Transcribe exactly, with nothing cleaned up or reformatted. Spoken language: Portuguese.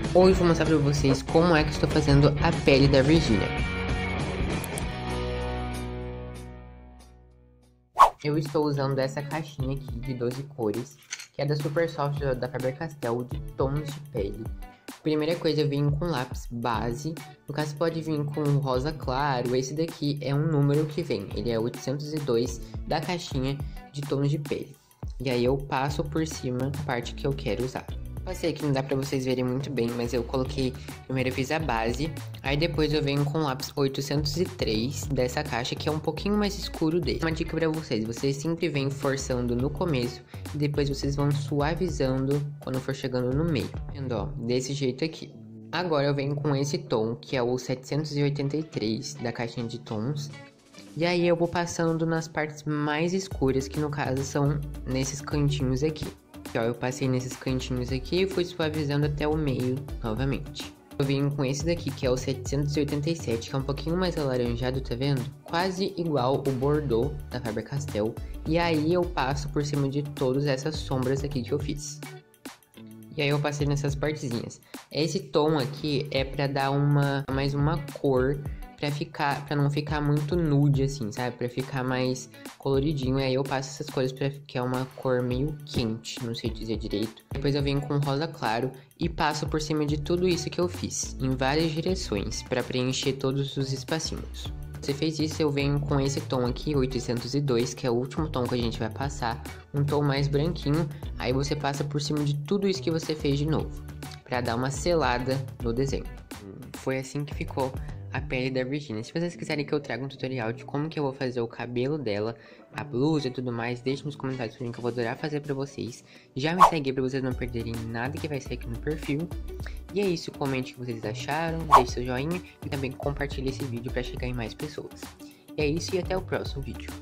Hoje vou mostrar pra vocês como é que estou fazendo a pele da Virginia. Eu estou usando essa caixinha aqui de doze cores, que é da Super Soft da Faber-Castell, de tons de pele. Primeira coisa, eu vim com lápis base, no caso pode vir com rosa claro. Esse daqui é um número que vem, ele é oitocentos e dois da caixinha de tons de pele. E aí eu passo por cima a parte que eu quero usar. Passei aqui, não dá pra vocês verem muito bem, mas eu coloquei, primeiro eu fiz a base, aí depois eu venho com o lápis oitocentos e três dessa caixa, que é um pouquinho mais escuro dele. Uma dica pra vocês, vocês sempre vêm forçando no começo, e depois vocês vão suavizando quando for chegando no meio. Vendo, ó, desse jeito aqui. Agora eu venho com esse tom, que é o setecentos e oitenta e três da caixinha de tons. E aí eu vou passando nas partes mais escuras, que no caso são nesses cantinhos aqui. Ó, eu passei nesses cantinhos aqui e fui suavizando até o meio novamente. Eu vim com esse daqui, que é o setecentos e oitenta e sete, que é um pouquinho mais alaranjado, tá vendo? Quase igual o Bordeaux da Faber-Castell. E aí eu passo por cima de todas essas sombras aqui que eu fiz. E aí eu passei nessas partezinhas. Esse tom aqui é pra dar uma mais uma cor, pra, ficar, pra não ficar muito nude assim, sabe? Pra ficar mais coloridinho. E aí eu passo essas cores pra que é uma cor meio quente, não sei dizer direito. Depois eu venho com rosa claro e passo por cima de tudo isso que eu fiz, em várias direções, pra preencher todos os espacinhos. Você fez isso, eu venho com esse tom aqui, oitocentos e dois, que é o último tom que a gente vai passar, um tom mais branquinho, aí você passa por cima de tudo isso que você fez de novo, pra dar uma selada no desenho. Foi assim que ficou a pele da Virginia. Se vocês quiserem que eu traga um tutorial de como que eu vou fazer o cabelo dela, a blusa e tudo mais, deixe nos comentários que eu vou adorar fazer pra vocês. Já me segue pra vocês não perderem nada que vai sair aqui no perfil. E é isso, comente o que vocês acharam, deixe seu joinha e também compartilhe esse vídeo pra chegar em mais pessoas. E é isso e até o próximo vídeo.